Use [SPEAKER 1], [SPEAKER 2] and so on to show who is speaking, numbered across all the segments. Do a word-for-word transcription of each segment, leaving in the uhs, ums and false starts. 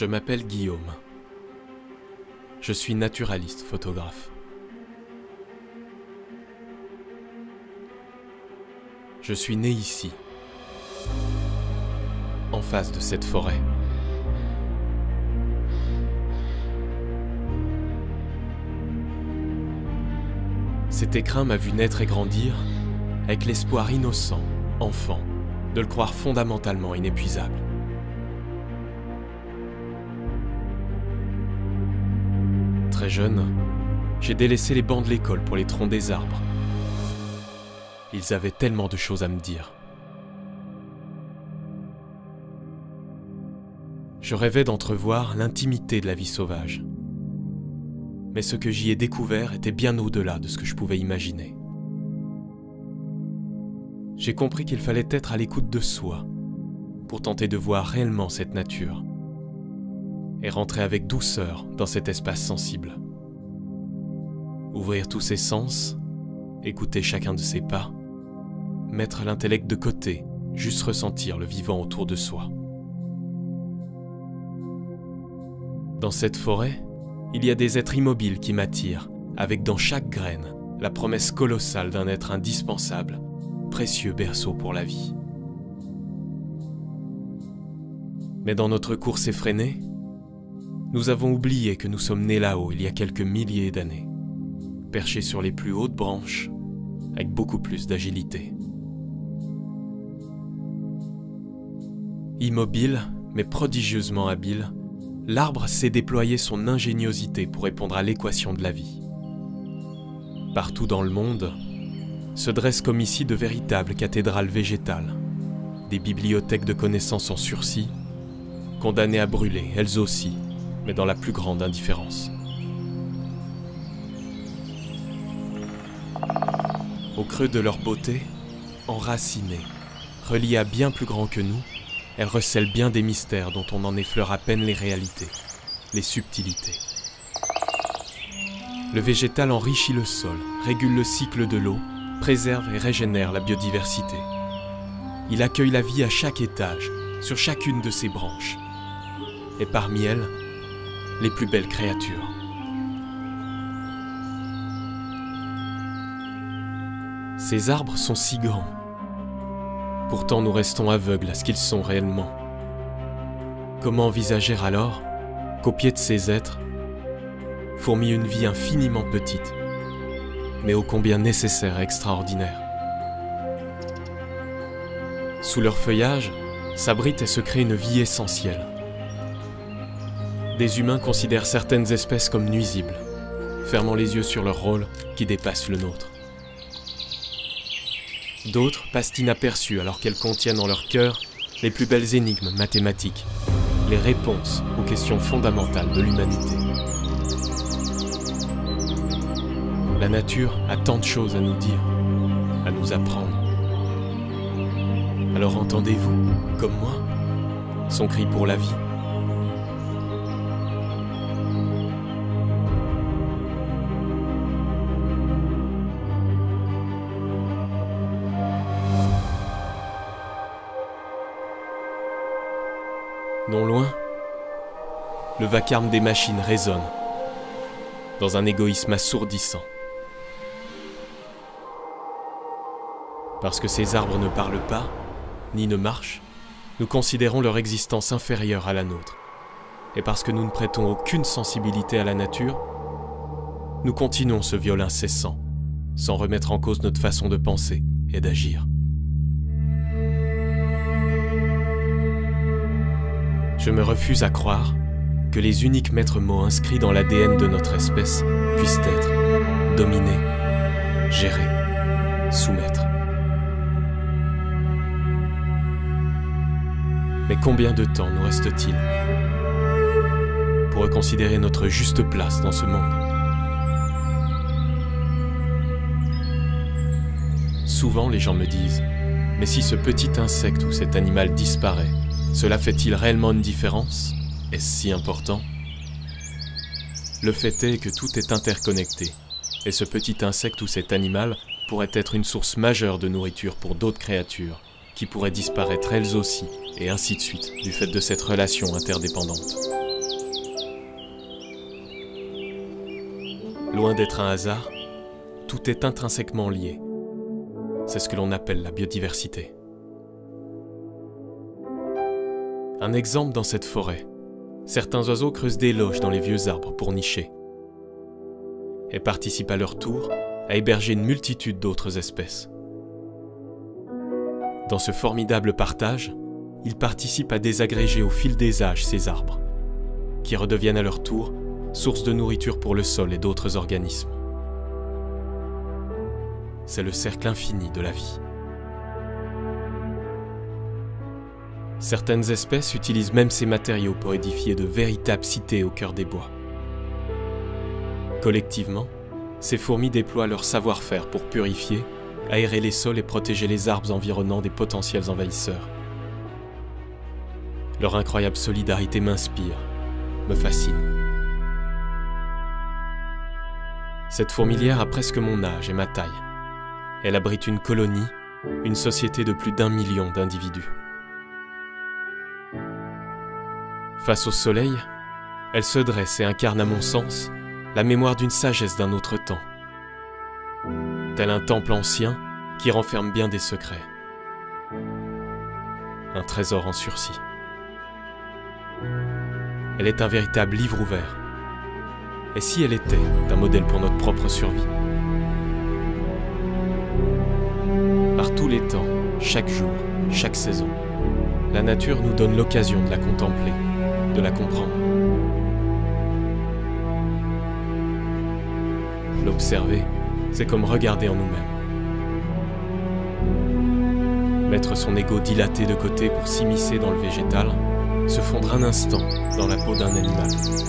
[SPEAKER 1] Je m'appelle Guillaume. Je suis naturaliste photographe. Je suis né ici, en face de cette forêt. Cet écrin m'a vu naître et grandir avec l'espoir innocent, enfant, de le croire fondamentalement inépuisable. Très jeune, j'ai délaissé les bancs de l'école pour les troncs des arbres. Ils avaient tellement de choses à me dire. Je rêvais d'entrevoir l'intimité de la vie sauvage. Mais ce que j'y ai découvert était bien au-delà de ce que je pouvais imaginer. J'ai compris qu'il fallait être à l'écoute de soi pour tenter de voir réellement cette nature et rentrer avec douceur dans cet espace sensible. Ouvrir tous ses sens, écouter chacun de ses pas, mettre l'intellect de côté, juste ressentir le vivant autour de soi. Dans cette forêt, il y a des êtres immobiles qui m'attirent, avec dans chaque graine la promesse colossale d'un être indispensable, précieux berceau pour la vie. Mais dans notre course effrénée, nous avons oublié que nous sommes nés là-haut il y a quelques milliers d'années, perchés sur les plus hautes branches, avec beaucoup plus d'agilité. Immobile, mais prodigieusement habile, l'arbre sait déployer son ingéniosité pour répondre à l'équation de la vie. Partout dans le monde, se dressent comme ici de véritables cathédrales végétales, des bibliothèques de connaissances en sursis, condamnées à brûler, elles aussi, mais dans la plus grande indifférence. Au creux de leur beauté, enracinées, reliées à bien plus grand que nous, elles recèlent bien des mystères dont on en effleure à peine les réalités, les subtilités. Le végétal enrichit le sol, régule le cycle de l'eau, préserve et régénère la biodiversité. Il accueille la vie à chaque étage, sur chacune de ses branches. Et parmi elles, les plus belles créatures. Ces arbres sont si grands. Pourtant, nous restons aveugles à ce qu'ils sont réellement. Comment envisager alors qu'au pied de ces êtres fourmille une vie infiniment petite, mais ô combien nécessaire et extraordinaire. Sous leur feuillage s'abrite et se crée une vie essentielle. Des humains considèrent certaines espèces comme nuisibles, fermant les yeux sur leur rôle qui dépasse le nôtre. D'autres passent inaperçus alors qu'elles contiennent en leur cœur les plus belles énigmes mathématiques, les réponses aux questions fondamentales de l'humanité. La nature a tant de choses à nous dire, à nous apprendre. Alors entendez-vous, comme moi, son cri pour la vie? Non loin, le vacarme des machines résonne, dans un égoïsme assourdissant. Parce que ces arbres ne parlent pas, ni ne marchent, nous considérons leur existence inférieure à la nôtre. Et parce que nous ne prêtons aucune sensibilité à la nature, nous continuons ce viol incessant, sans remettre en cause notre façon de penser et d'agir. Je me refuse à croire que les uniques maîtres mots inscrits dans l'A D N de notre espèce puissent être dominer, gérer, soumettre. Mais combien de temps nous reste-t-il pour reconsidérer notre juste place dans ce monde? Souvent, les gens me disent « Mais si ce petit insecte ou cet animal disparaît, cela fait-il réellement une différence? Est-ce si important ?» Le fait est que tout est interconnecté, et ce petit insecte ou cet animal pourrait être une source majeure de nourriture pour d'autres créatures, qui pourraient disparaître elles aussi, et ainsi de suite, du fait de cette relation interdépendante. Loin d'être un hasard, tout est intrinsèquement lié. C'est ce que l'on appelle la biodiversité. Un exemple dans cette forêt. Certains oiseaux creusent des loges dans les vieux arbres pour nicher et participent à leur tour à héberger une multitude d'autres espèces. Dans ce formidable partage, ils participent à désagréger au fil des âges ces arbres, qui redeviennent à leur tour source de nourriture pour le sol et d'autres organismes. C'est le cercle infini de la vie. Certaines espèces utilisent même ces matériaux pour édifier de véritables cités au cœur des bois. Collectivement, ces fourmis déploient leur savoir-faire pour purifier, aérer les sols et protéger les arbres environnants des potentiels envahisseurs. Leur incroyable solidarité m'inspire, me fascine. Cette fourmilière a presque mon âge et ma taille. Elle abrite une colonie, une société de plus d'un million d'individus. Face au soleil, elle se dresse et incarne à mon sens la mémoire d'une sagesse d'un autre temps. Tel un temple ancien qui renferme bien des secrets. Un trésor en sursis. Elle est un véritable livre ouvert. Et si elle était un modèle pour notre propre survie? Par tous les temps, chaque jour, chaque saison, la nature nous donne l'occasion de la contempler, de la comprendre. L'observer, c'est comme regarder en nous-mêmes. Mettre son ego dilaté de côté pour s'immiscer dans le végétal, se fondre un instant dans la peau d'un animal.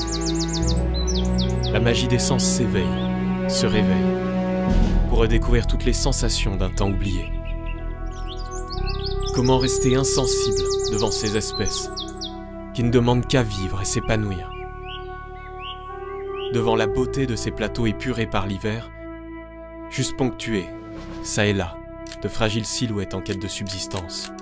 [SPEAKER 1] La magie des sens s'éveille, se réveille, pour redécouvrir toutes les sensations d'un temps oublié. Comment rester insensible devant ces espèces qui ne demandent qu'à vivre et s'épanouir? Devant la beauté de ces plateaux épurés par l'hiver, juste ponctués, ça et là, de fragiles silhouettes en quête de subsistance.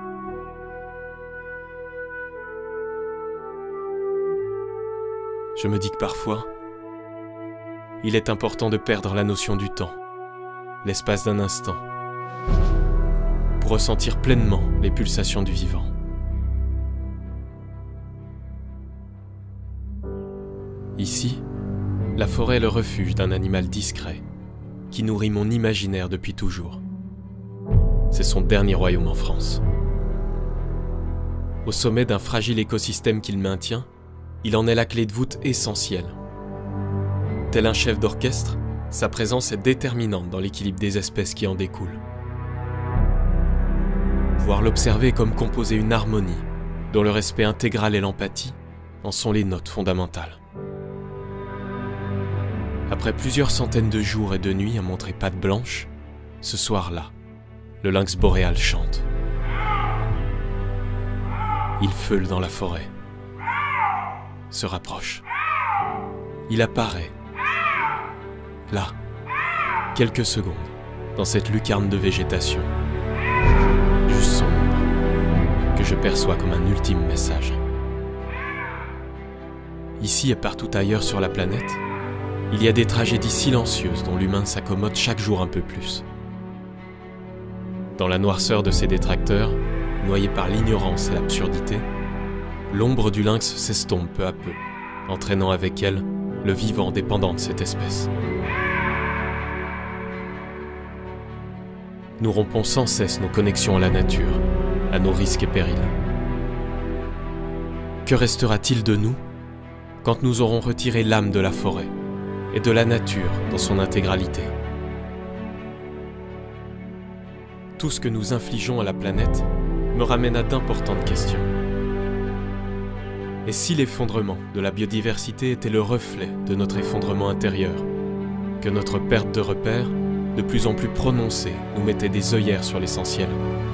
[SPEAKER 1] Je me dis que parfois, il est important de perdre la notion du temps, l'espace d'un instant, pour ressentir pleinement les pulsations du vivant. Ici, la forêt est le refuge d'un animal discret, qui nourrit mon imaginaire depuis toujours. C'est son dernier royaume en France. Au sommet d'un fragile écosystème qu'il maintient, il en est la clé de voûte essentielle. Tel un chef d'orchestre, sa présence est déterminante dans l'équilibre des espèces qui en découlent. Pouvoir l'observer comme composer une harmonie, dont le respect intégral et l'empathie en sont les notes fondamentales. Après plusieurs centaines de jours et de nuits à montrer patte blanche, ce soir-là, le lynx boréal chante. Il feule dans la forêt, se rapproche. Il apparaît, là, quelques secondes, dans cette lucarne de végétation. Juste son ombre, que je perçois comme un ultime message. Ici et partout ailleurs sur la planète, il y a des tragédies silencieuses dont l'humain s'accommode chaque jour un peu plus. Dans la noirceur de ses détracteurs, noyé par l'ignorance et l'absurdité, l'ombre du lynx s'estompe peu à peu, entraînant avec elle le vivant dépendant de cette espèce. Nous rompons sans cesse nos connexions à la nature, à nos risques et périls. Que restera-t-il de nous quand nous aurons retiré l'âme de la forêt et de la nature dans son intégralité? Tout ce que nous infligeons à la planète me ramène à d'importantes questions. Et si l'effondrement de la biodiversité était le reflet de notre effondrement intérieur, que notre perte de repères, de plus en plus prononcée, nous mettait des œillères sur l'essentiel?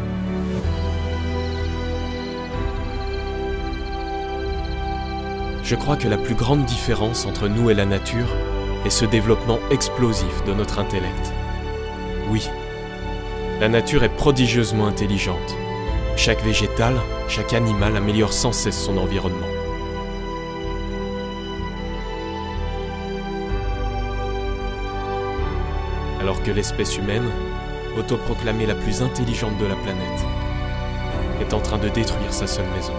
[SPEAKER 1] Je crois que la plus grande différence entre nous et la nature est ce développement explosif de notre intellect. Oui, la nature est prodigieusement intelligente. Chaque végétal, chaque animal améliore sans cesse son environnement. alors que l'espèce humaine, autoproclamée la plus intelligente de la planète, est en train de détruire sa seule maison.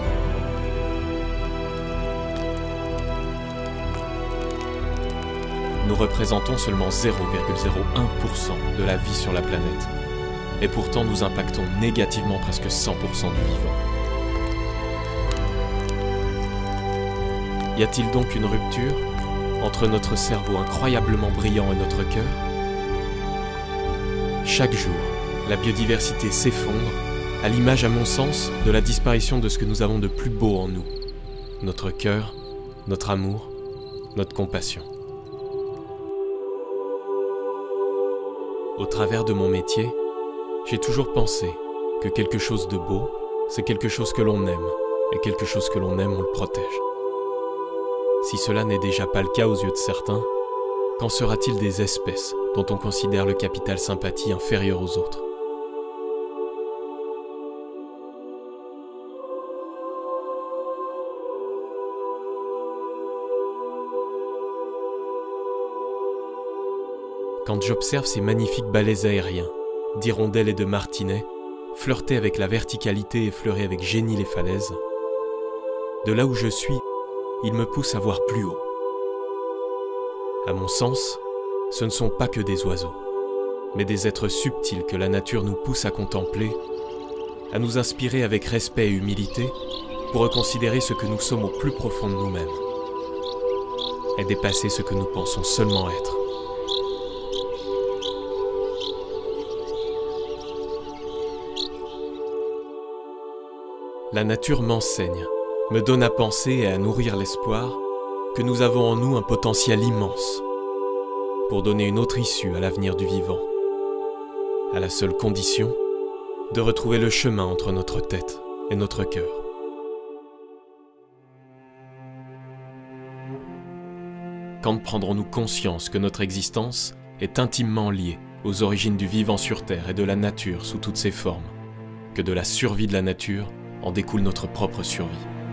[SPEAKER 1] Nous représentons seulement zéro virgule zéro un pour cent de la vie sur la planète, et pourtant nous impactons négativement presque cent pour cent du vivant. Y a-t-il donc une rupture entre notre cerveau incroyablement brillant et notre cœur? Chaque jour, la biodiversité s'effondre, à l'image, à mon sens, de la disparition de ce que nous avons de plus beau en nous. Notre cœur, notre amour, notre compassion. Au travers de mon métier, j'ai toujours pensé que quelque chose de beau, c'est quelque chose que l'on aime, et quelque chose que l'on aime, on le protège. Si cela n'est déjà pas le cas aux yeux de certains, qu'en sera-t-il des espèces dont on considère le capital sympathie inférieur aux autres? Quand j'observe ces magnifiques balais aériens, d'hirondelles et de martinets, flirter avec la verticalité et effleurer avec génie les falaises, de là où je suis, il me pousse à voir plus haut. À mon sens, ce ne sont pas que des oiseaux, mais des êtres subtils que la nature nous pousse à contempler, à nous inspirer avec respect et humilité pour reconsidérer ce que nous sommes au plus profond de nous-mêmes et dépasser ce que nous pensons seulement être. La nature m'enseigne, me donne à penser et à nourrir l'espoir que nous avons en nous un potentiel immense pour donner une autre issue à l'avenir du vivant, à la seule condition de retrouver le chemin entre notre tête et notre cœur. Quand prendrons-nous conscience que notre existence est intimement liée aux origines du vivant sur Terre et de la nature sous toutes ses formes, que de la survie de la nature en découle notre propre survie.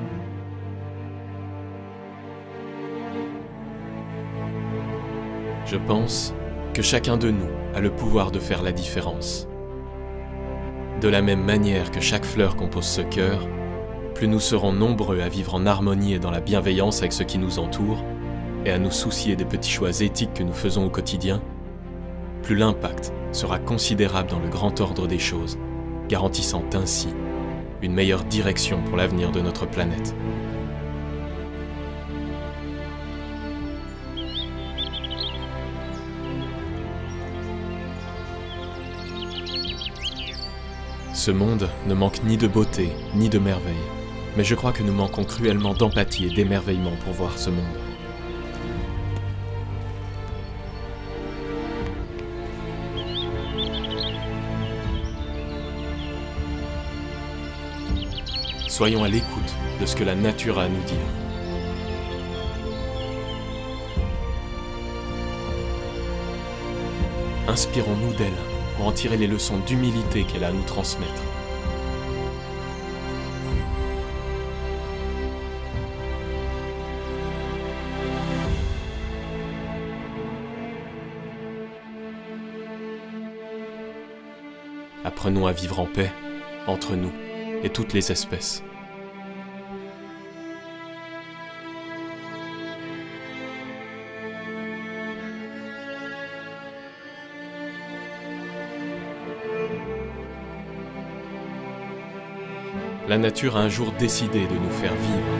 [SPEAKER 1] Je pense que chacun de nous a le pouvoir de faire la différence. De la même manière que chaque fleur compose ce cœur, plus nous serons nombreux à vivre en harmonie et dans la bienveillance avec ce qui nous entoure, et à nous soucier des petits choix éthiques que nous faisons au quotidien, plus l'impact sera considérable dans le grand ordre des choses, garantissant ainsi une meilleure direction pour l'avenir de notre planète. Ce monde ne manque ni de beauté, ni de merveille, mais je crois que nous manquons cruellement d'empathie et d'émerveillement pour voir ce monde. Soyons à l'écoute de ce que la nature a à nous dire. Inspirons-nous d'elle pour en tirer les leçons d'humilité qu'elle a à nous transmettre. Apprenons à vivre en paix entre nous et toutes les espèces. La nature a un jour décidé de nous faire vivre.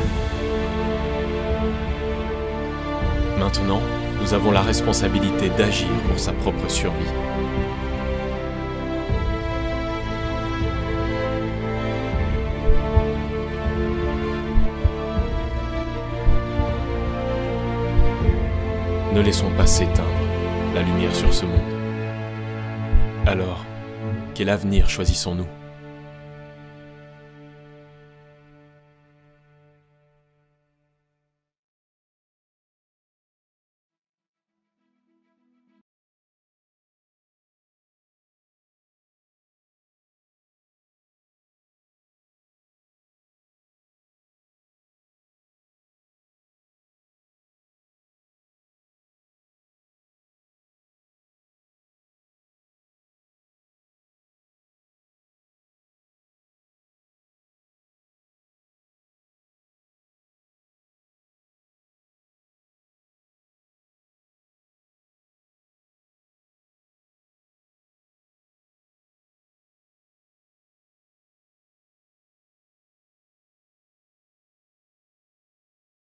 [SPEAKER 1] Maintenant, nous avons la responsabilité d'agir pour sa propre survie. Ne laissons pas s'éteindre la lumière sur ce monde. Alors, quel avenir choisissons-nous ?